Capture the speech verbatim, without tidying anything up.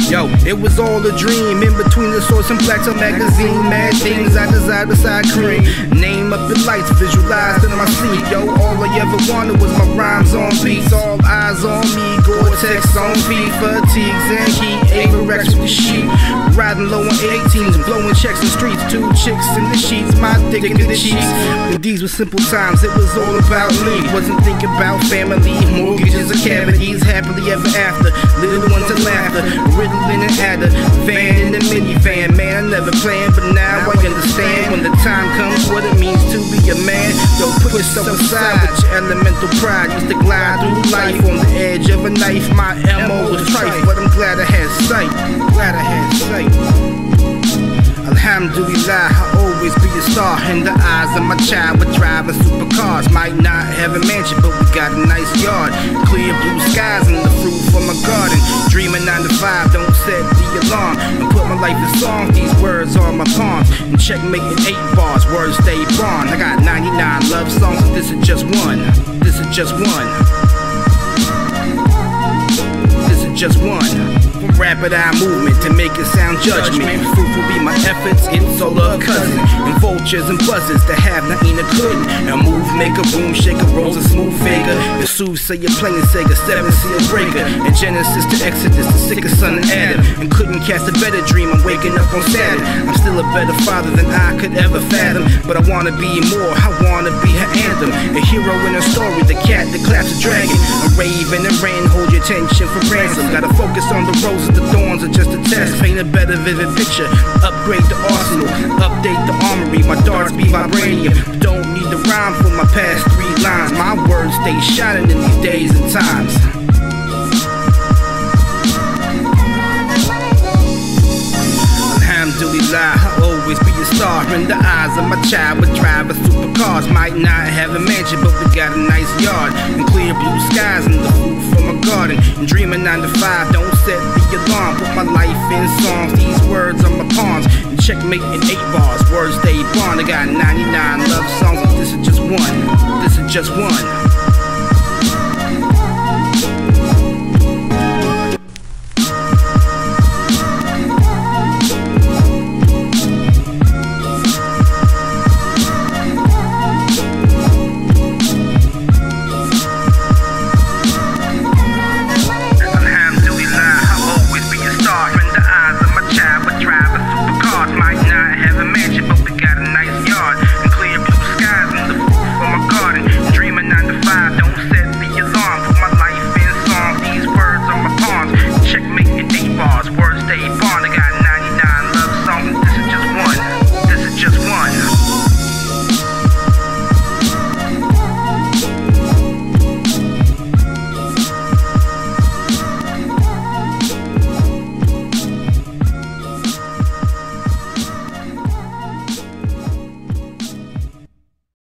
Yo, it was all a dream, in between the source and black top magazine. Mad things I desire beside cream. Name up in lights, visualized in my sleep. Yo, all I ever wanted was my rhymes on beats. All eyes on me, Gore-Tex on feet, fatigues and heat, avirex with the sheet. Riding low on eighteens, blowing checks in the streets. Two chicks in the sheets, my dick in the cheeks. When these were simple times, it was all about me. Wasn't thinking about family, mortgages or cavities. Happily ever after, little ones and laughter. Ritalin and adder, van in the minivan. Man, I never planned, but now I understand when the time comes what it means to be a man. Yo, put yourself aside with your elemental pride. Used to glide through life on the edge of a knife. My M O was trife, but I'm glad I had sight. Glad I had sight. Alhamdulillah, I'll always be a star in the eyes of my child. We're driving supercars, might not have a mansion, but we got a nice yard. Clear blue skies and the fruit from my garden. Dreaming nine to five, don't set the alarm. And put my life in songs, these words on my palms. And checkmating eight bars, words stay bond. I got ninety-nine love songs, and this is just one. This is just one. This is just one. From rapid eye movement to make it sound judgment. Fruit will be my efforts, it's all a cousin. And vultures and buzzers to have nothing to couldn't. And move, make a boom, shake a rose, a smooth figure. The soothsayer playing Sega, seven seal breaker. And Genesis to Exodus, the sickest son of Adam. And couldn't cast a better dream, I'm waking up on Saturn. I'm still a better father than I could ever fathom. But I wanna be more, I wanna be her anthem. A hero in a story, the cat that claps a dragon. A raven and rain, hold your attention for ransom. Gotta focus on the roses, the thorns are just a test. Paint a better vivid picture, upgrade the arsenal, update the armory, my darts be vibranium. Don't need the rhyme for my past three lines. My words stay shining in these days and times. Alhamdulillah, I'll always be a star in the eyes of my child. We're driving supercars, might not have a mansion, but we got a nice yard. And clear blue skies and the food from my garden. And dreaming nine to five, don't set the alarm. Put my life in songs, these words on my palms. And checkmate in eight bars, words stay bond. I got ninety-nine love songs, but this is just one. This is just one.